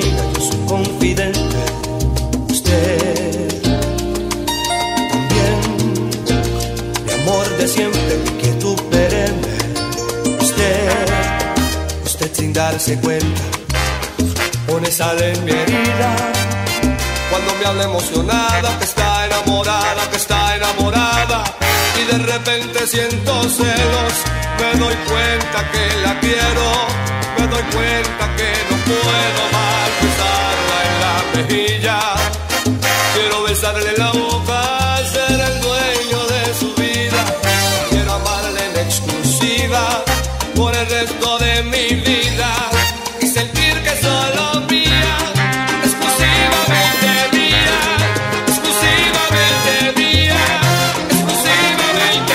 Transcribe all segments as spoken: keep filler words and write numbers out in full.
amiga, yo soy confidente. Usted también, mi amor de siempre, mi quietud perenne. Usted, usted sin darse cuenta, pone sal en mi herida. Cuando me habla emocionada, que está enamorada, que está enamorada. Y de repente siento celos, me doy cuenta que la quiero. Me doy cuenta que no puedo más besarla en la mejilla. Quiero besarle la boca, ser el dueño de su vida. Quiero amarle en exclusiva por el resto de mi vida. Y sentir que solo mía, exclusivamente mía, exclusivamente mía, exclusivamente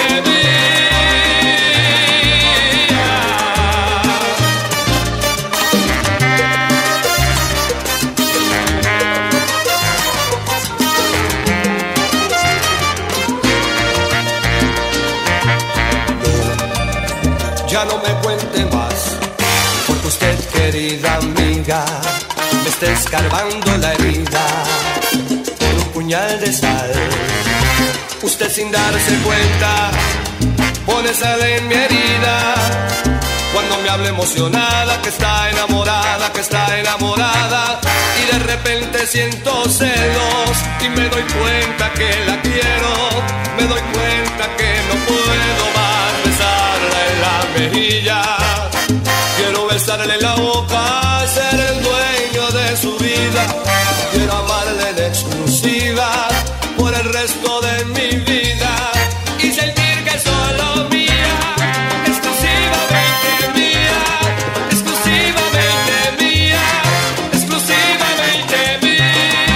Ya no me cuente más, porque usted, querida amiga, me está escarbando la herida con un puñal de sal. Usted sin darse cuenta pone sal en mi herida. Cuando me habla emocionada, que está enamorada, que está enamorada. Y de repente siento celos y me doy cuenta que la quiero. Me doy cuenta que no puedo más besarla en la mejilla. Quiero besarle la boca, ser el dueño de su vida. Quiero amarle en exclusiva por el resto de mi vida. Y sentir que solo mía, exclusivamente mía, exclusivamente mía, exclusivamente mía.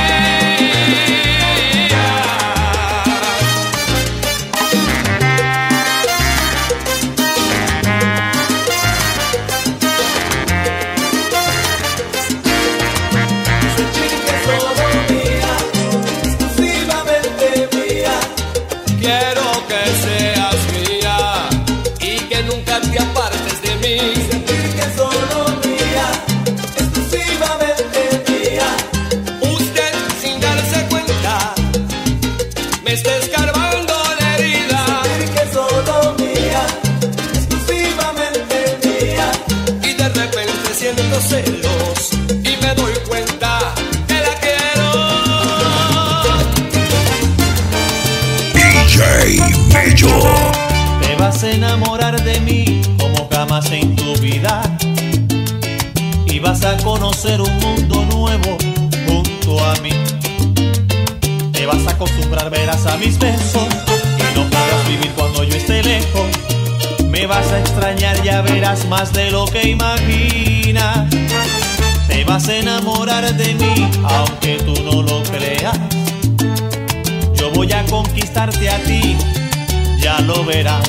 Quiero que seas mía y que nunca te apartes de mí. Sentir que solo mía, exclusivamente mía. Usted sin darse cuenta me está escarbando la herida. Sentir que solo mía, exclusivamente mía. Y de repente siento celos y me doy cuenta que la quiero. D J Mello. Te vas a enamorar de mí como jamás en tu vida y vas a conocer un mundo nuevo junto a mí. Te vas a acostumbrar, verás a mis besos y no podrás vivir cuando yo esté lejos. Me vas a extrañar, ya verás más de lo que imaginas. Te vas a enamorar de mí aunque tú no lo creas. Yo voy a conquistarte a ti, ya lo verás.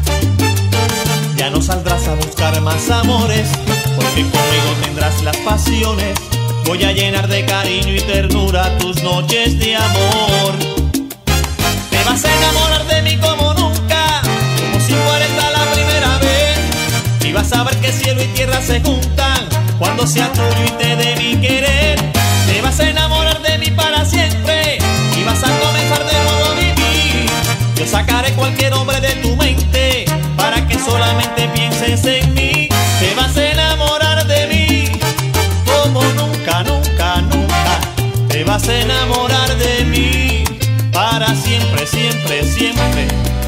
Ya no saldrás a buscar más amores, porque conmigo tendrás las pasiones. Voy a llenar de cariño y ternura tus noches de amor. Te vas a enamorar de mí como nunca, como si fuera esta la primera vez. Y vas a ver que cielo y tierra se juntan cuando sea tuyo y te dé mi querer. Te vas a enamorar de mí para siempre y vas a comenzar de nuevo a vivir. Yo sacaré cualquier hombre de tu mente para que solamente pienses en mí. Te vas a enamorar de mí como nunca, nunca, nunca. Te vas a enamorar de mí para siempre, siempre, siempre.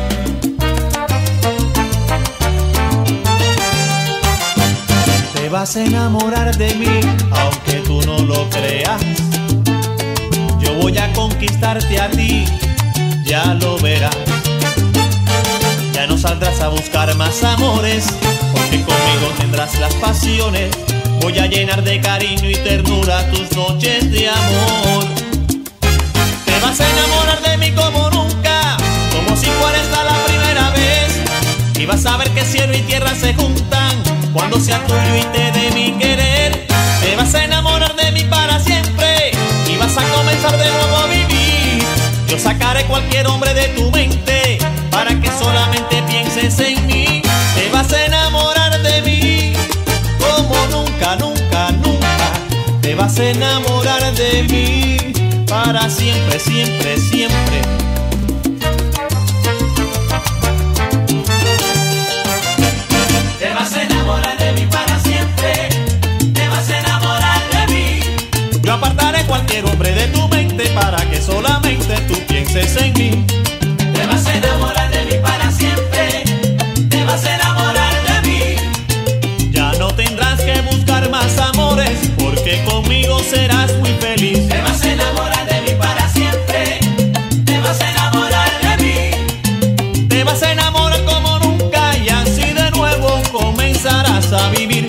Te vas a enamorar de mí aunque tú no lo creas. Yo voy a conquistarte a ti, ya lo verás. Ya no saldrás a buscar más amores, porque conmigo tendrás las pasiones. Voy a llenar de cariño y ternura tus noches de amor. Te vas a enamorar de mí como nunca, como si fuera esta la primera vez. Y vas a ver que cielo y tierra se juntan cuando sea tuyo y te dé mi querer. Te vas a enamorar de mí para siempre y vas a comenzar de nuevo a vivir. Yo sacaré cualquier hombre de tu mente para que solamente pienses en mí. Te vas a enamorar de mí como nunca, nunca, nunca. Te vas vas a enamorar de mí para siempre, siempre, siempre. Te vas a enamorar de mí para siempre. Te vas a enamorar de mí. Yo apartaré cualquier hombre de tu mente para que solamente tú pienses en mí. Te vas a enamorar de mí para siempre. Te vas a enamorar de mí. Ya no tendrás que buscar más amores, porque conmigo serás muy feliz. Te vas a enamorar de mí para siempre. Te vas a enamorar de mí. Te vas a enamorar como nunca y así de nuevo comenzarás a vivir.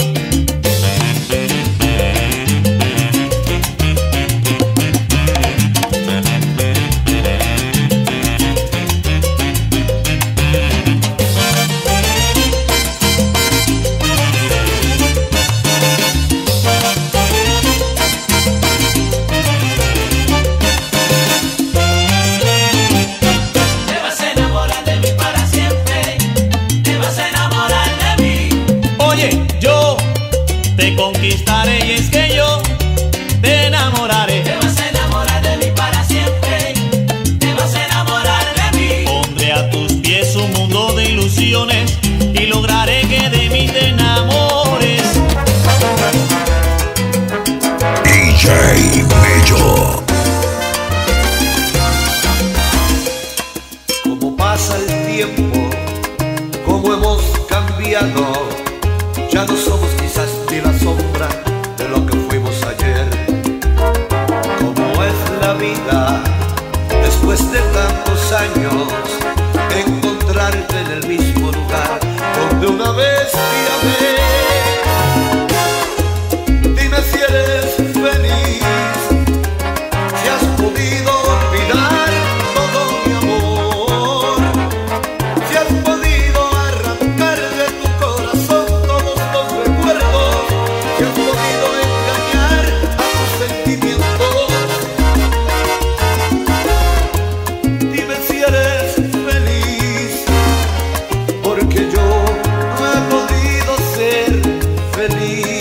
Te conquistaré y es que yo te enamoraré. Te vas a enamorar de mí para siempre. Te vas a enamorar de mí. Pondré a tus pies un mundo de ilusiones y lograré que de mí te enamores. D J Mello. Como pasa el tiempo, como hemos cambiado, ya no somos quizás ni la sombra de lo que fuimos ayer. Como es la vida, después de tantos años, encontrarte en el mismo lugar donde una vez te amé. Dime si eres feliz, si has podido olvidar todo mi amor, si has podido arrancar de tu corazón todos los recuerdos, si has podido engañar a tus sentimientos. Dime si eres feliz, porque yo no he podido ser feliz.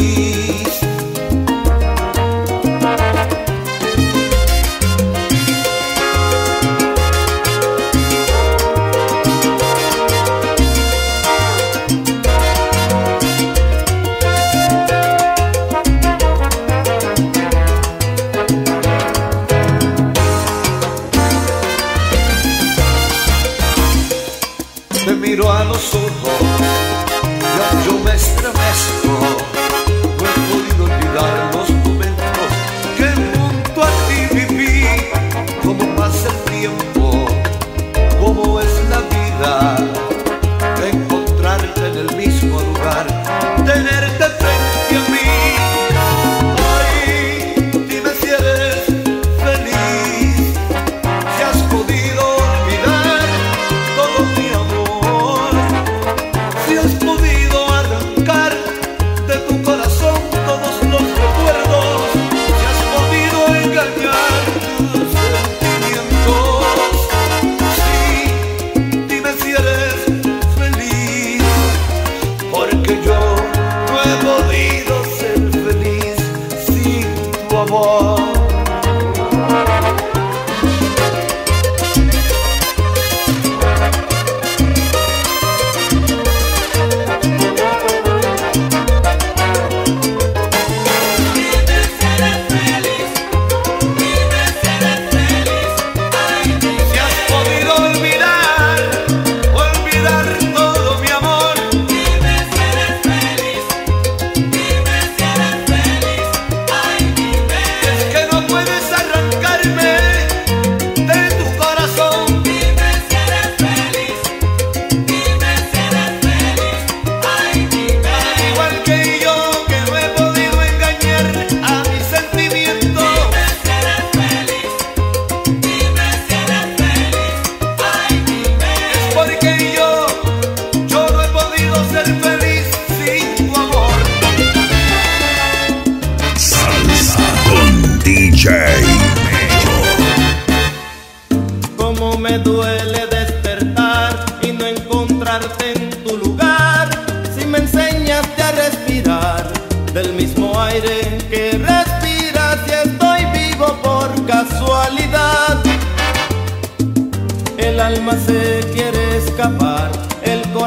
Te miro a los ojos, ya yo me estremezco. No he podido olvidar los momentos que junto a ti viví. Cómo pasa el tiempo, cómo es la vida, de encontrarte en el mismo lugar, tenerte frente a mí. Ay, dime si eres feliz, si has podido olvidar todo mi amor, si has podido arrancar de tu corazón todos los recuerdos, si has podido engañar tus sentimientos. Sí, dime si eres feliz, porque yo no he podido ser feliz sin tu amor. Si has podido olvidar, olvidar todo mi amor. Dime si eres feliz. Dime si eres feliz. Ay, dime. Es que no puedes arrancarme de tu corazón. Dime si eres feliz. Dime si eres feliz. Ay, dime. Al igual que yo, que no he podido engañar a mis sentimientos. Dime si eres feliz. Dime si eres feliz. Ay, dime. Es porque yo, yo no he podido ser feliz sin tu amor. Salsa con D J Mello. Cómo me duele despertar y no encontrarte en tu lugar. Si me enseñaste a respirar del mismo aire que respiras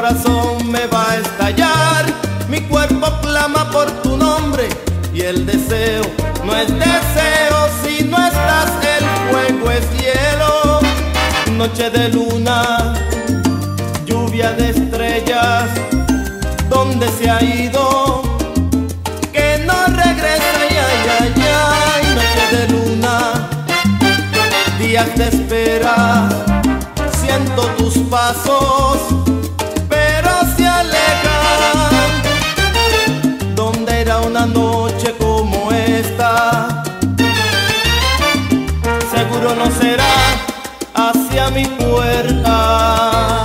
corazón me va a estallar, mi cuerpo clama por tu nombre y el deseo no es deseo, si no estás el fuego es hielo. Noche de luna, lluvia de estrellas, ¿dónde se ha ido? Que no regresa, ay, ay, ay, ay. Noche de luna, días de espera, siento tus pasos, pero se alejan. ¿Dónde era una noche como esta? Seguro no será hacia mi puerta.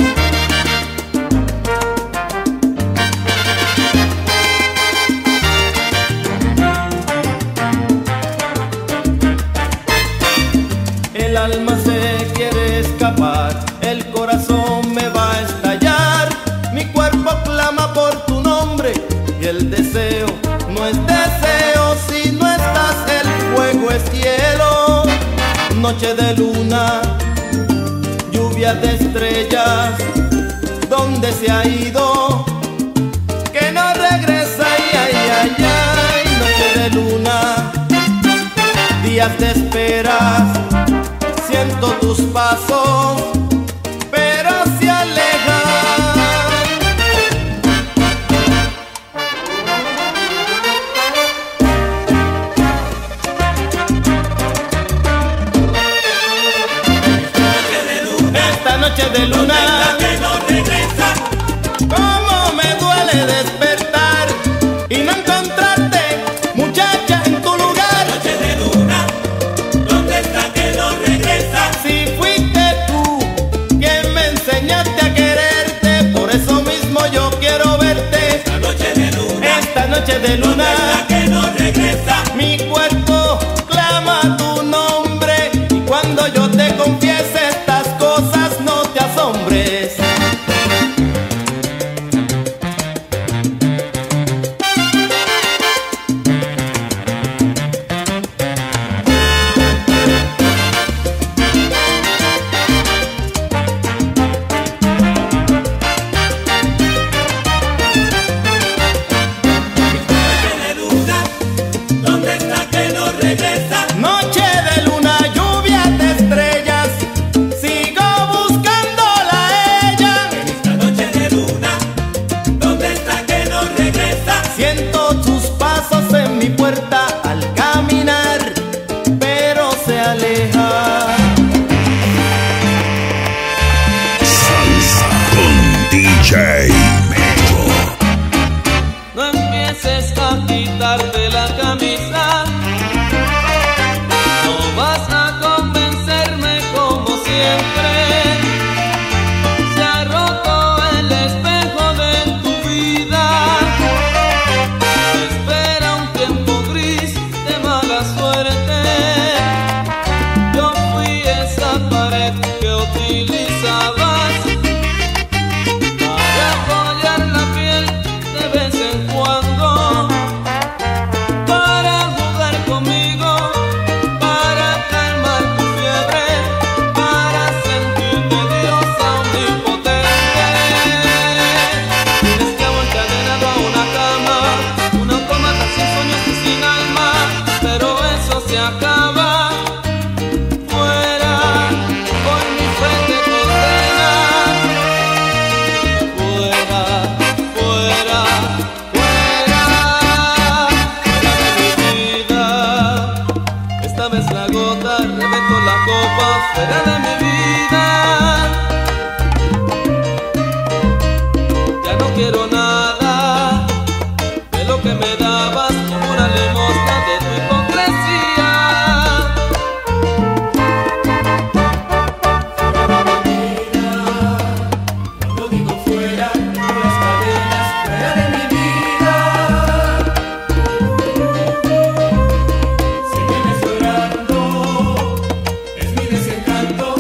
El alma se quiere escapar, el corazón me va a estallar, mi cuerpo clama por tu nombre y el deseo no es deseo, si no estás el fuego es hielo. Noche de luna, lluvia de estrellas, ¿dónde se ha ido? Que no regresa, ay, ay, ay, ay. Noche de luna, días de esperas, siento tus pasos, pero se alejan. Esta noche de luna, que no regresa, cómo me duele despertar y no encontrarte, muchacha, en tu lugar. noche de luna, ¿dónde está que no regresa? Si fuiste tú quien me enseñaste a quererte, por eso mismo yo quiero verte. Esta noche de luna, Esta noche de ¿dónde luna, está que no regresa? mi cuerpo clama tu nombre y cuando yo te confiese estas cosas no te asombres. Noche de luna, ¿dónde está que no regresa? Noche de luna, lluvia de estrellas, sigo buscándola a ella. Esta noche de luna, ¿dónde está que no regresa? Siento tus pasos en mi puerta al caminar, pero se aleja. Salsa con D J Mello. No empieces a quitarte la camisa, no vas a convencerme como siempre. Se ha roto el espejo de tu vida, te espera un tiempo gris de mala suerte. Yo fui esa pared que utilizabas para apoyar la piel de vez en cuando, para jugar conmigo, para calmar tu fiebre, para sentirte diosa omnipotente. Tienes que haber encadenado a una cama, un autómata sin sueños y sin alma, pero eso se acaba. Fuera, por mi frente condena. Fuera, fuera, fuera, fuera de mi vida. Esta vez la gota reventó la copa, fuera de mi vida. Ya no quiero nada de lo que me dabas como una limosna de tu hipocresía. Cuando digo fuera, por las cadenas, fuera de mi vida. Si vienes llorando, es mi desencanto.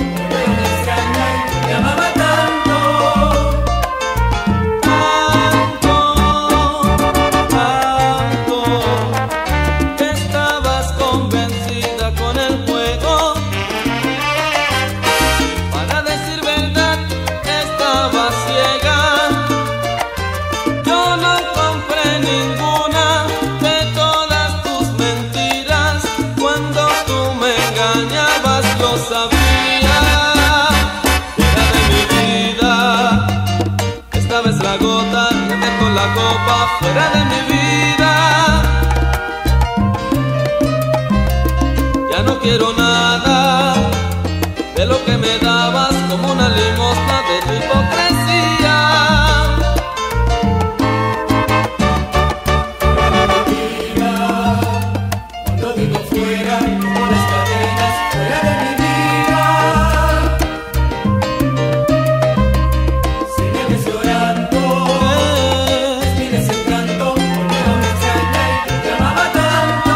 fuera de mi vida. Ya no quiero nada de lo que me dabas, como una limosna de tu hipocresía. Cuando digo fuera, como las cadenas, fuera de mi vida. Si me ves llorando, es mi desencanto, porque no me extraña y te amaba tanto.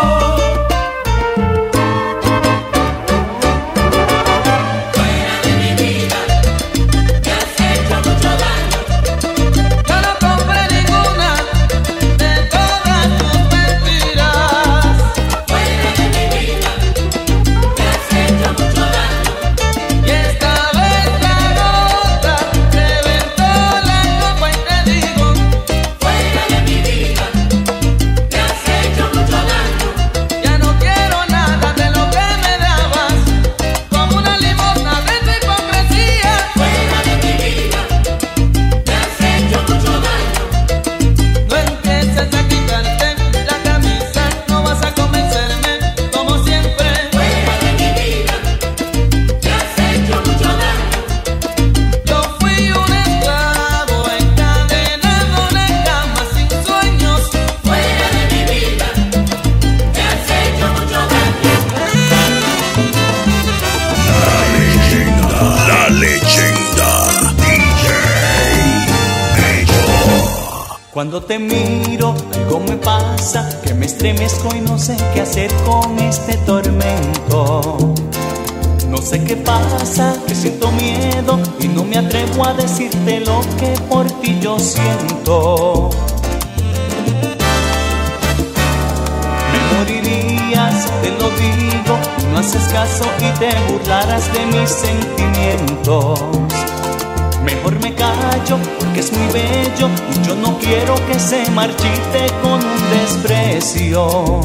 Fuera de mi vida, me has hecho mucho daño. Yo no compré ninguna de todas tus mentiras. Fuera de mi vida, me has hecho mucho daño. Y esta vez la gota reventó la copa y te digo, Fuera de mi vida, me has hecho mucho daño. ya no quiero nada de lo que me dabas, como una limosna de tu hipocresía. Fuera de mi vida, me has hecho mucho daño. No empieces a quitarte la camisa, no vas a convencerme como siempre. Fuera de mi vida, me has hecho mucho daño. Yo fui un esclavo encadenado en la cama sin sueños. Fuera de mi vida, me has hecho mucho daño. La leyenda, D J Major. Cuando te miro, algo me pasa, que me estremezco y no sé qué hacer con este tormento. No sé qué pasa, que siento miedo y no me atrevo a decirte lo que por ti yo siento. Me moriría si te lo digo, no haces caso y te burlaras de mis sentimientos. Mejor me callo porque es muy bello y yo no quiero que se marchite con un desprecio.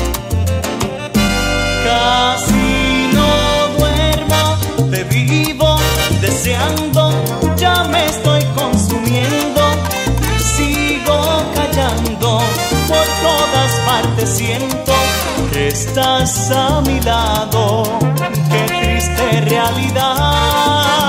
Casi no duermo, te vivo deseando, ya me estoy consumiendo y sigo callando. Por todas partes siento que estás a mi lado, qué triste realidad.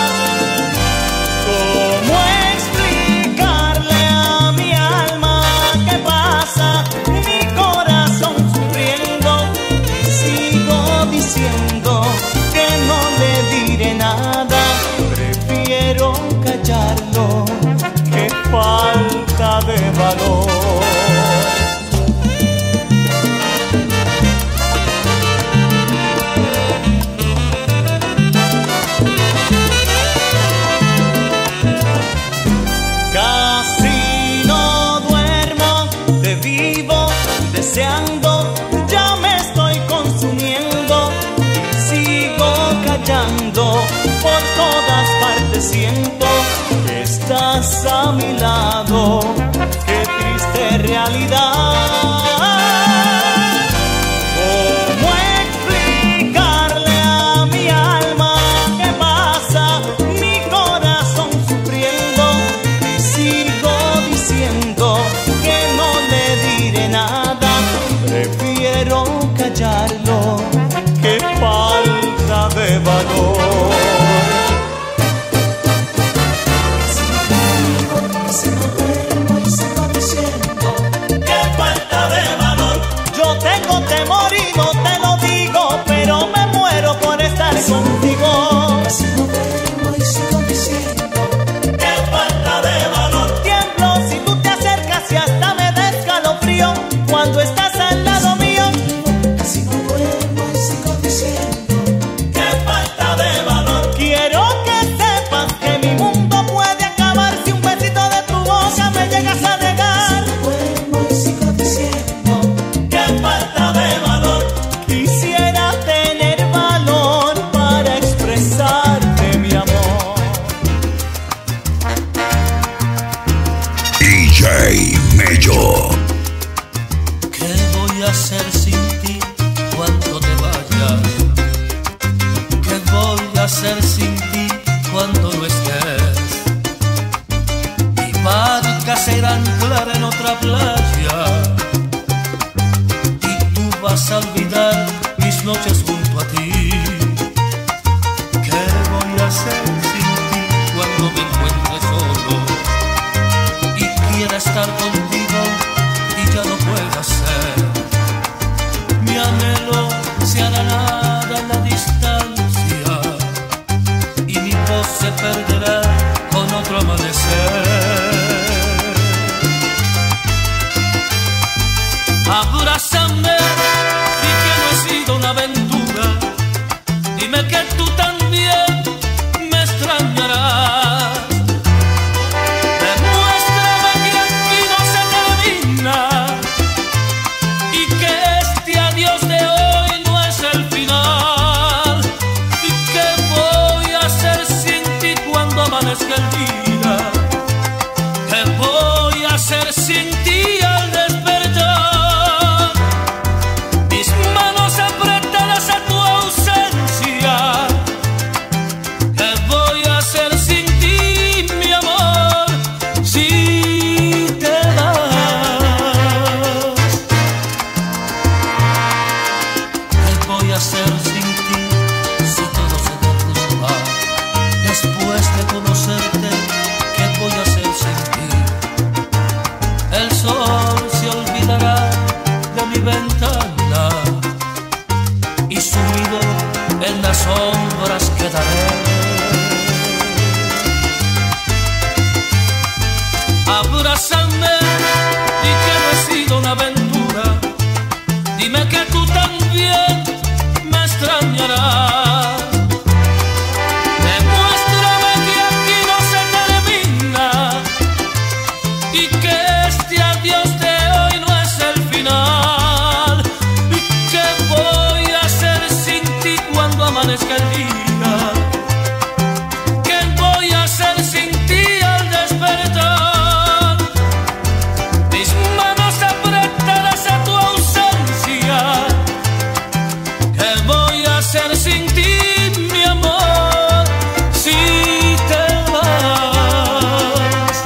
¿Cómo explicarle a mi alma qué pasa? Mi corazón sufriendo y sigo diciendo que no le diré nada. Prefiero callarlo, qué falta de valor. Casi no duermo, te vivo deseando, ya me estoy consumiendo y sigo callando. Por todas partes siento que estás a mi lado, qué triste realidad. ¿Cómo explicarle a mi alma qué pasa? Mi corazón sufriendo y sigo diciendo que no le diré nada. Prefiero callarlo, qué falta de valor. ¡Qué falta de valor! Yo tengo temor y no te lo digo, pero me muero por estar contigo. ¡Qué falta de valor! Tiemblo si tú te acercas y hasta me da escalofrío cuando estás al lado mío. ¡Qué falta de valor! Quiero que sepas que mi mundo puede acabar si un besito de tu boca me llegas a negar. ¡Qué falta de valor! vas a olvidar mis noches junto a ti. ¿Qué voy a hacer sin ti cuando me encuentre solo y quiera estar contigo y ya no pueda ser? Mi anhelo se hará nada en la distancia y mi voz se perderá con otro amanecer. Abrázame, di que no ha sido una aventura, dime que tú también me extrañarás. Demuéstrame que aquí no se termina y que este adiós de hoy no es el final. ¿Y qué voy a hacer sin ti cuando amanezca el día? ¿Qué voy a hacer sin ti al despertar? Mis manos apretadas a tu ausencia. ¿Qué voy a hacer sin ti, mi amor, si te vas? ¿Qué voy a hacer sin ti si todo se derrumba? Después de conocerte, ¿qué voy a hacer sin ti? El sol se olvidará de mi ventana y sumido en las sombras quedaré. Abrázame, di que no ha sido una aventura, dime que tú también me extrañarás. Demuéstrame que aquí no se termina y que este adiós de hoy no es el final. ¿Y qué voy a hacer sin ti cuando amanezca el día? ¿Qué voy a hacer sin ti al despertar? Mis manos apretadas a tu ausencia. ¿Qué voy a hacer sin ti, mi amor, si te vas?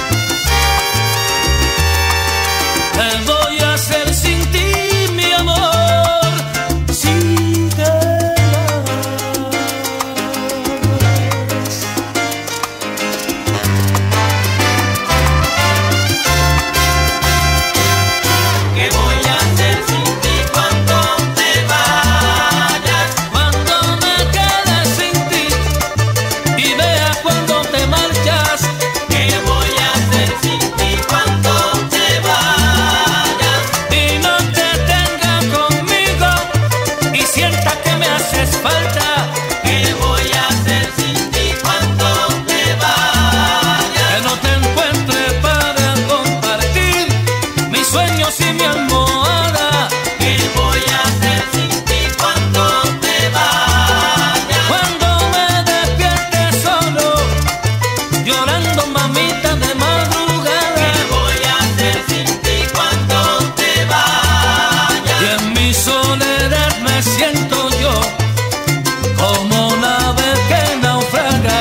¿Qué voy a hacer sin ti, mi amor, si te vas? ¿Qué voy a hacer sin ti cuando te vayas? Cuando me quede sin ti y vea cuando te marchas. ¿Qué voy a hacer sin ti cuando te vayas? Y no te tenga conmigo y sienta que me haces falta. ¿Qué voy a hacer sin ti cuando te vayas? Que no te encuentre para compartir mis sueños y mi almohada. ¿Qué voy a hacer sin ti cuando te vayas? Cuando me despierte solo, llorando mamita de ¿Qué madrugada. voy a hacer sin ti cuando te vayas? Y en mi soledad me siento yo como nave que naufraga.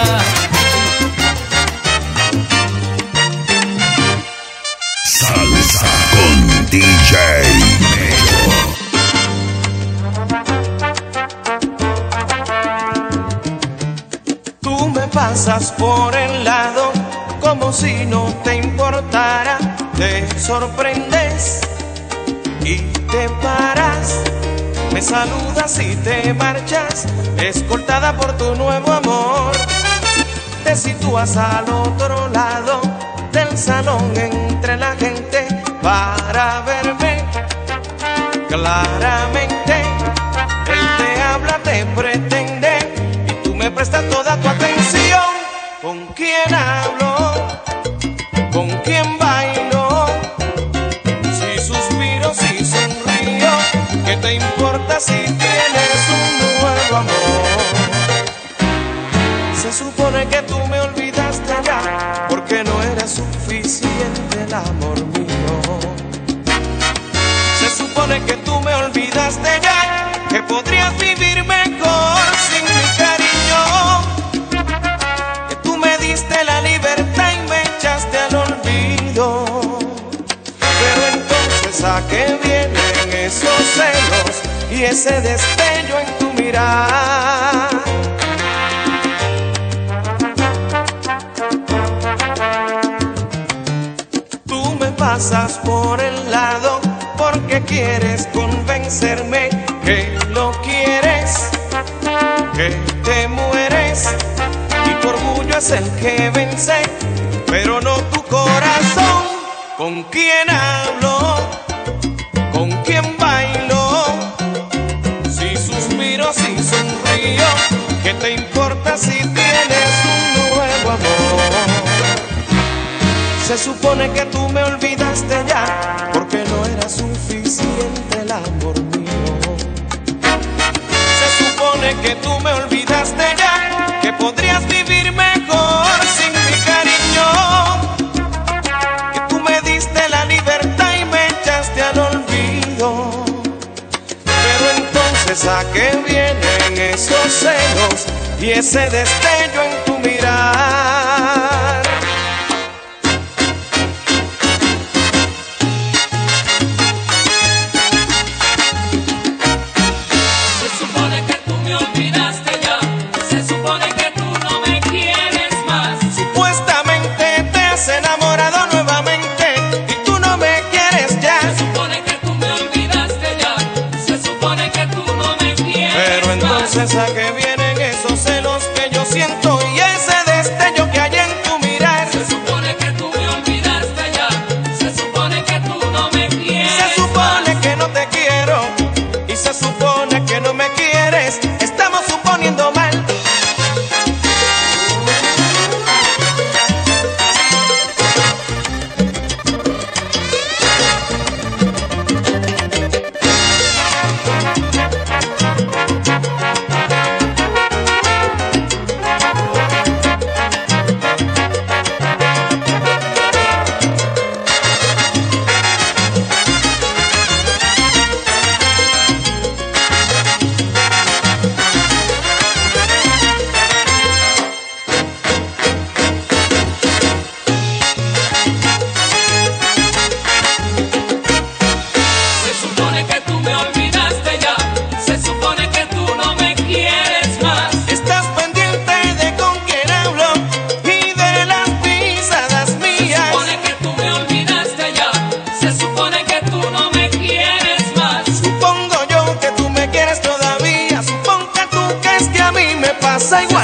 Salsa con D J Mello. Tú me pasas por el lado como si no te importara. Te sorprendes y te paras. Me saludas y te marchas, escoltada por tu nuevo amor. Te sitúas al otro lado del salón entre la gente para verme claramente. Él te habla, te pretende y tú me prestas toda tu atención. ¿Con quién hablo? ¿Con quién bailo? Si suspiro, si sonrío, ¿qué te importa si tienes un nuevo amor? Se supone que tú me olvidaste ya, porque no era suficiente el amor mío. Se supone que tú me olvidaste ya, que podrías vivir mejor sin mi cariño. Que tú me diste la libertad y me echaste al olvido. Pero entonces, ¿a qué vienen esos celos? y ese destello en tu mirar. Tú me pasas por el lado porque quieres convencerme que lo quieres, que te mueres y tu orgullo es el que vence, pero no tu corazón. ¿Con quién hablo? ¿Con quién bailo? Si suspiro, si sonrío, ¿qué te importa si tienes un nuevo amor? Se supone que tú me olvidaste ya, porque no era suficiente el amor mío. Se supone que tú me olvidaste ya, que podrías vivir mejor sin mi cariño, que tú me diste la libertad y me echaste al olvido. Pero entonces, ¿a qué vienen esos celos y ese destello en tu mirar? ¿A qué vienen esos celos que yo siento y ese destello que hay en tu mirar? Se supone que tú me olvidaste ya, se supone que tú no me quieres. Se supone que no te quiero y se supone que no me quieres. Estamos suponiendo mal. Igual.